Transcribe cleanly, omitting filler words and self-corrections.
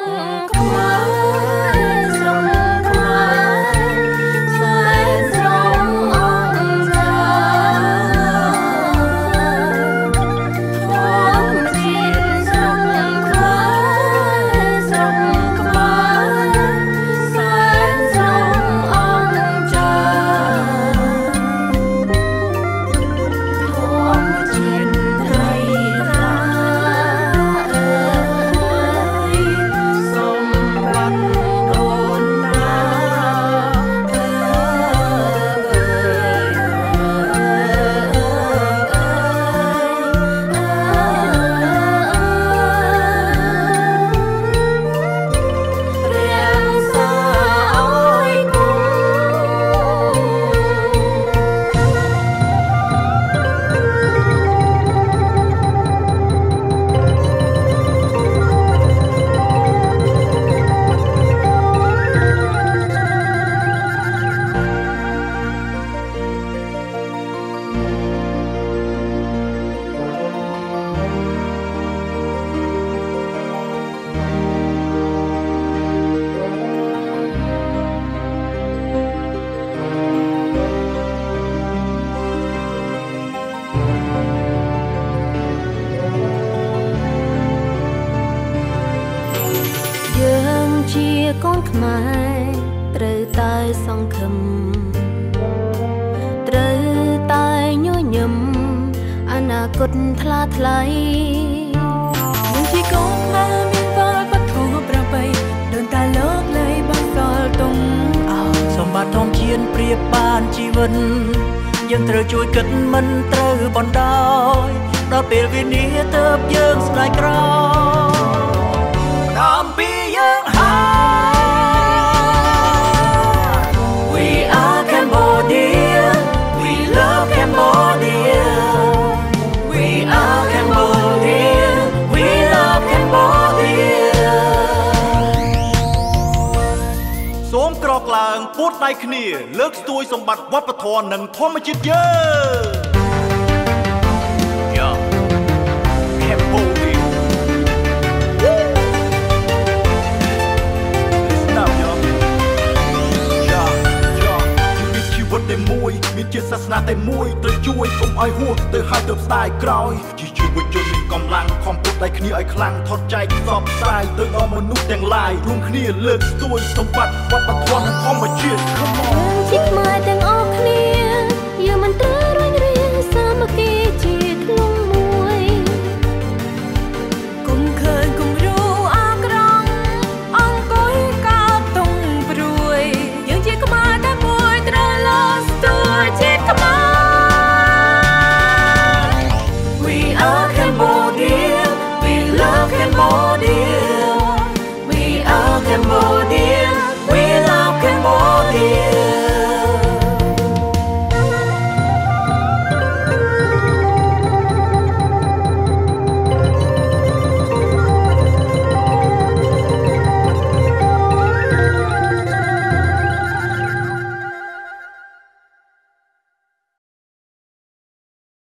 កូនខ្មែរត្រូវតែសង្ឃឹមត្រូវតែញញឹមអនាគតថ្លាថ្លៃនឹងជាកូនខ្មែរមានវត្តបធម៌ប្របីដូនតាលោកលើយបន្សល់ទុំអោសម្បត្តិធម្មជាតិប្រៀបបានជីវិតយើងត្រូវជួយគិតមិនត្រូវបណ្ដោយដល់ពេលវេលាទៅយើងស្ដាយក្រោយដល់ពីយើងហើយ We are Cambodia We love Cambodia We are Cambodia We love Cambodia សូមក្រោកឡើងពួតដៃគ្នាលើកស្ទួយសម្បត្តិវប្បធម៌និងធម្មជាតិយើង មានជាសាសនាតែមួយត្រូវជួយកុំឲ្យហួសទៅហើយទៅស្ដាយក្រោយជាយុវជនមានកម្លាំងខំពុតដៃគ្នាឲ្យខ្លាំងថត់ចែកផ្សព្វផ្សាយទៅដល់មនុស្សទាំងឡាយរួមគ្នាលើកស្ទួយសម្បត្តិវប្បធម៌និងធម្មជាតិ Come on ជាខ្មែរទាំង